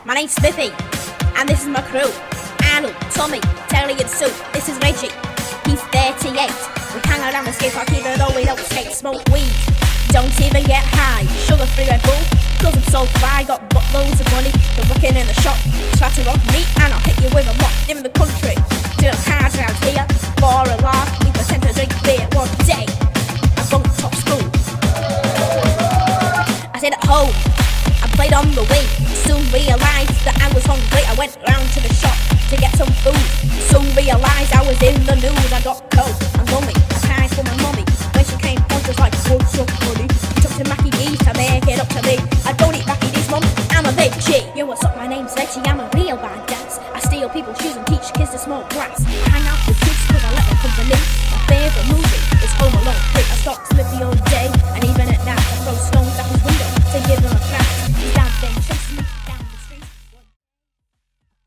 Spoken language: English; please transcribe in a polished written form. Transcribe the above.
My name's Smithy, and this is my crew. Arnold, Tommy, Terry and Sue. This is Reggie, he's 38. We hang around the skate park even though we don't skate. Smoke weed, don't even get high. Sugar-free Red Bull, cause I'm so fly. Got loads of money, been working in the shop. Try to rock me and I'll hit you with a mop. In the country, doing cards around here. For a laugh, we pretend to drink beer. One day, I bunked top school. I stayed at home, I played on the Wii. Soon realised that I was hungry. I went round to the shop to get some food. Soon realised I was in the news. I got cold and mummy, I cried for my mummy. When she came on, she was like, what's up, honey? Took to Mackie D's to make it up to me. I don't eat Mackie D's, mum, I'm a big G. Yo, what's up, my name's Reggie, I'm a real bad dance. I steal people's shoes and teach kids to smoke grass. I hang out with